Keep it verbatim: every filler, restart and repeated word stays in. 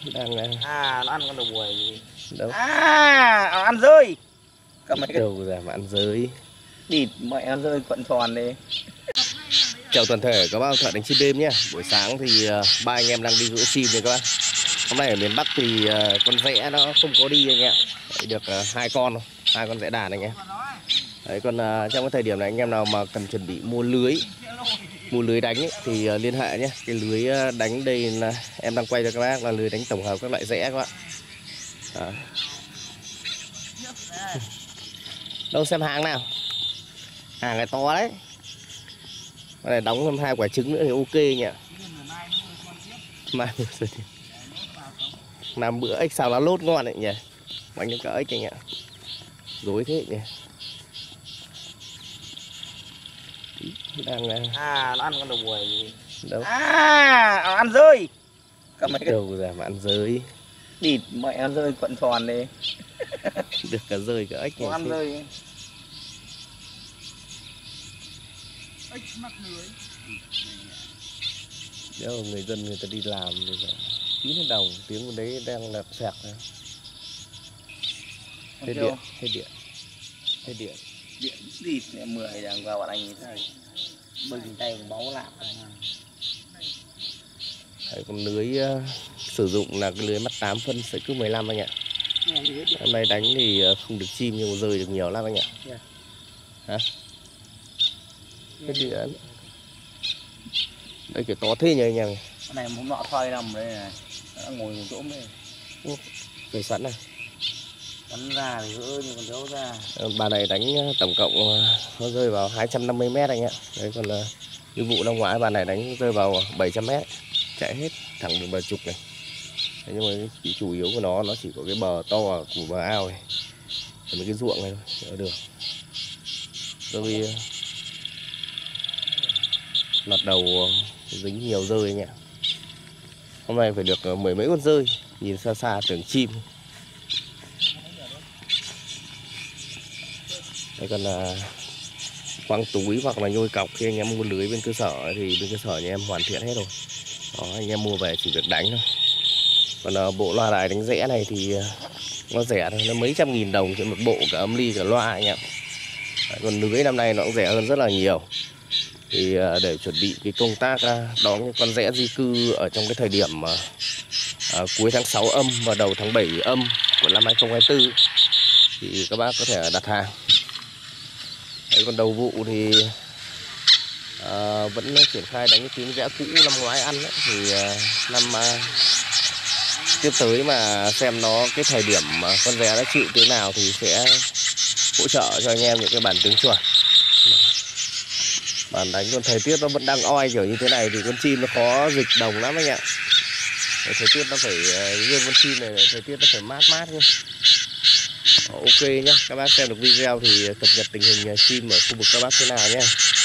Đang à nó ăn con đầu bùi gì đâu à nó ăn rơi cầm mấy cái đâu ra mà ăn rơi địt mẹ ăn rơi cuộn tròn đi. Chào toàn thể các bác thợ đánh chim đêm nhé. Buổi sáng thì uh, ba anh em đang đi gửi chim rồi các bác. Hôm nay ở miền Bắc thì uh, con rẽ nó không có đi anh em. Đấy, được uh, hai con hai con rẽ đàn anh em. Đấy, còn uh, trong cái thời điểm này anh em nào mà cần chuẩn bị mua lưới mua lưới đánh ấy, thì uh, liên hệ nhé. Cái lưới uh, đánh đây là em đang quay cho các bác là lưới đánh tổng hợp các loại rẽ các bạn. Đó. Đâu xem hàng nào. Hàng này to đấy. Cái này đóng thêm hai quả trứng nữa thì ok nhỉ. Mà làm bữa ếch xào lá lốt ngon đấy nhỉ. Bánh cho cả ếch anh ạ. Dối thế nhỉ. Đang à nó ăn con đầu bùi gì đâu à nó ăn rơi cầm mấy cái đâu ra mà ăn rơi. địt mẹ ăn rơi cuộn tròn đi. Được cả rơi cả ếch. Nó ăn rơi ếch mắc lưới. Đâu người dân người ta đi làm thì chín hết đồng tiếng của đấy đang lật sẹt này. Hết điện, hết điện, hết điện. Điện địt mẹ mười đang vào bọn anh như thế bừng tay máu lạ. Đấy, còn lưới uh, sử dụng là cái lưới mắt tám phân sợi cứ mười lăm anh ạ. Hôm nay đánh thì uh, không được chim nhưng mà rơi được nhiều lắm anh ạ. Yeah. Hả? Hết điện. Đây kiểu to thế nhỉ anh em. Cái này hôm nọ thoi nằm đây này, nó ngồi một chỗ đây. Để sẵn này. Bắn ra thì gỡ nhưng còn đâu ra. Bà này đánh tổng cộng nó rơi vào hai trăm năm mươi mét anh ạ. Đấy còn là cái vụ năm ngoái bà này đánh rơi vào bảy trăm mét. Chạy hết thẳng đường bờ trục này. Đấy, nhưng mà cái chủ yếu của nó nó chỉ có cái bờ to của bờ ao này. Mấy cái ruộng này thôi, ở đường. Rồi lọt đầu dính nhiều rơi anh ạ. Hôm nay phải được mười mấy con rơi. Nhìn xa xa tưởng chim. Đây còn là quăng túi hoặc là nhôi cọc khi anh em mua lưới bên cơ sở thì bên cơ sở nhà em hoàn thiện hết rồi. Đó, anh em mua về chỉ việc đánh thôi. Còn uh, bộ loa đài đánh rẽ này thì uh, nó rẻ thôi, nó mấy trăm nghìn đồng trên một bộ cả âm ly cả loa anh em. Đấy, còn lưới năm nay nó cũng rẻ hơn rất là nhiều. Thì uh, để chuẩn bị cái công tác uh, đón cái con rẽ di cư ở trong cái thời điểm uh, uh, cuối tháng sáu âm và đầu tháng bảy âm của năm hai không hai tư thì các bác có thể đặt hàng. Đấy, còn đầu vụ thì à, vẫn triển khai đánh cái tiếng rẽ cũ năm ngoái ăn đấy. Thì à, năm à, tiếp tới mà xem nó cái thời điểm mà con rẽ nó chịu tiếng nào thì sẽ hỗ trợ cho anh em những cái bản tiếng chuẩn. Bản đánh còn thời tiết nó vẫn đang oi kiểu như thế này thì con chim nó khó dịch đồng lắm anh ạ. Thời tiết nó phải riêng con chim này thời tiết nó phải mát mát nhé. Ok nhé, các bác xem được video thì cập nhật tình hình chim ở khu vực các bác thế nào nhé.